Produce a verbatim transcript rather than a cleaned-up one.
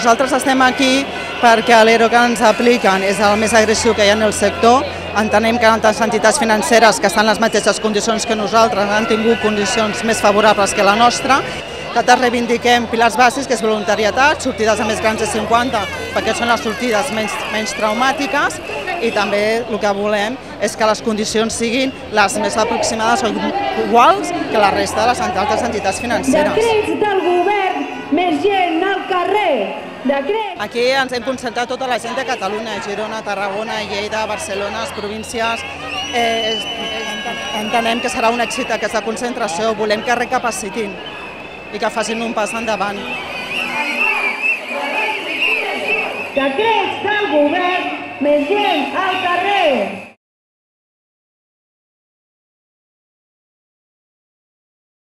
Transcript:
nosaltres estem aquí perquè l'E R O que ens apliquen és el més agressiu que hi ha en el sector. Entenem que altres entitats financeres que estan en les mateixes condicions que nosaltres han tingut condicions més favorables que la nostra. Nosaltres reivindiquem pilars bàsics, que és voluntarietat, sortides a més grans de cinquanta, perquè són les sortides menys, menys traumàtiques, i també el que volem és que les condicions siguin les més aproximades o iguals que la resta de les altres entitats financeres. Decrets del govern, més gent al carrer. Decret. Aquí ens hem concentrat tota la gent de Catalunya, Girona, Tarragona, Lleida, Barcelona, les províncies. Eh, entenem que serà un èxit aquesta concentració, volem que recapacitin i que facin un pas endavant. Decrets del govern, més gent al carrer.